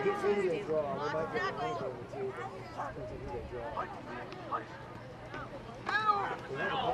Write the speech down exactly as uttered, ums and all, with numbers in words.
get through the draw, we might get a paper too, but continue to draw.